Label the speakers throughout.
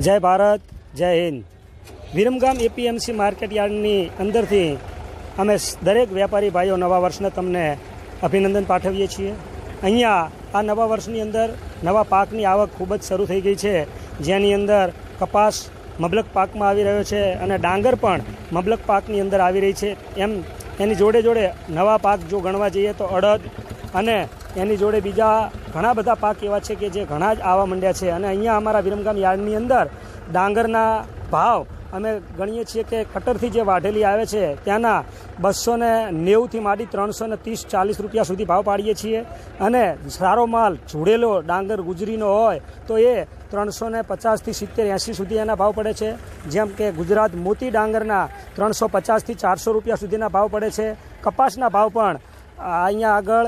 Speaker 1: જય ભારત, જય Hind. Viramgam APMC market યાર્ડની અંદરથી અમે દરેક વેપારી ભાઈઓ નવા વર્ષને તમને અભિનંદન પાઠવીએ છીએ। અહીંયા આ નવા વર્ષની અંદર નવા પાકની આવક ખૂબ જ શરૂ થઈ ગઈ છે, જેની અંદર કપાસ મબલક પાકમાં આવી રહ્યો છે અને ડાંગર પણ મબલક પાકની અંદર આવી રહી છે। એમ એની જોડે જોડે નવા પાક જો ગણવા જઈએ તો અડદ અને એની જોડે બીજા ઘણા બધા પાક એવા છે કે જે ઘણા જ આવવા માંડ્યા છે। અને અહીંયા અમારા વિરમગામ યાર્ડની અંદર ડાંગરના ભાવ અમે ગણીએ છીએ કે કટરથી જે વાઢેલી આવે છે ત્યાંના 290થી માંડી 330-40 રૂપિયા સુધી ભાવ પાડીએ છીએ અને સારો માલ જોડેલો ડાંગર ગુજરીનો હોય તો એ 350થી 70-80 સુધી એના ભાવ પડે છે। જેમ કે ગુજરાત મોતી ડાંગરના 350થી 400 રૂપિયા સુધીના ભાવ પડે છે। કપાસના ભાવ પણ અહીંયા આગળ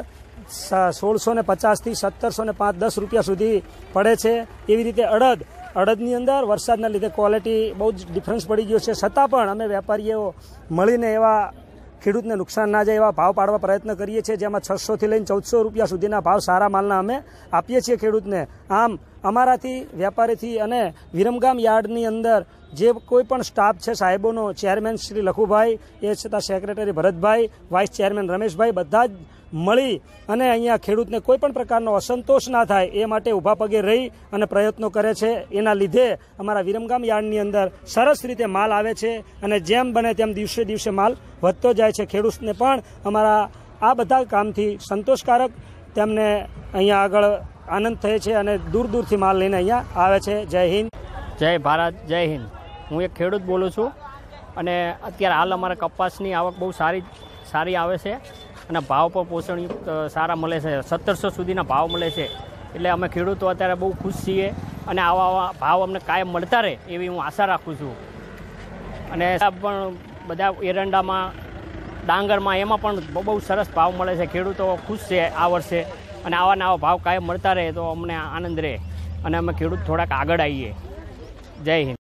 Speaker 1: 1650થી 1705-10 રૂપિયા સુધી પડે છે। એવી રીતે અડદની અંદર વરસાદના લીધે ક્વોલિટી બહુ જ ડિફરન્સ પડી ગયો છે, છતાં પણ અમે વેપારીઓ મળીને એવા ખેડૂતને નુકસાન ના જાય એવા ભાવ પાડવા પ્રયત્ન કરીએ છીએ, જેમાં 600થી લઈને 1400 રૂપિયા સુધીના ભાવ સારા માલના અમે આપીએ છીએ ખેડૂતને। આમ અમારાથી વેપારીથી અને વિરમગામ યાર્ડની અંદર જે કોઈ પણ સ્ટાફ છે સાહેબોનો, ચેરમેન શ્રી લખુભાઈ, એ છતાં secretary Bharatbhai, vice chairman Rameshbhai, બધા જ મળી અને અહીંયા ખેડૂતને કોઈ પણ પ્રકારનો અસંતોષ ના થાય એ માટે ઊભા પગે રહી અને પ્રયત્નો કરે છે। એના લીધે અમારા વિરમગામ યાર્ડની અંદર સરસ રીતે માલ આવે છે અને જેમ બને તેમ દિવસે દિવસે માલ વધતો જાય છે। ખેડૂતને પણ અમારા આ બધા કામથી સંતોષકારક તેમને અહીંયા આગળ આનંદ થાય છે અને દૂર દૂરથી માલ લઈને અહીંયા આવે છે। જય હિન્દ,
Speaker 2: જય ભારત, જય હિન્દ। હું એક ખેડૂત બોલું છું અને અત્યારે હાલ અમારા કપાસની આવક બહુ સારી આવે છે અને ભાવ પણ પોષણયુક્ત સારા મળે છે, 1700 સુધીના ભાવ મળે છે। એટલે અમે ખેડૂતો અત્યારે બહુ ખુશ છીએ અને આવા ભાવ અમને કાયમ મળતા રહે એવી હું આશા રાખું છું। અને પણ બધા એરંડામાં, ડાંગરમાં એમાં પણ બહુ સરસ ભાવ મળે છે। ખેડૂતો ખુશ છે આ વર્ષે અને આવા ભાવ કાયમ મળતા રહે તો અમને આનંદ રહે અને અમે ખેડૂત થોડાક આગળ આવીએ। જય હિન્દ।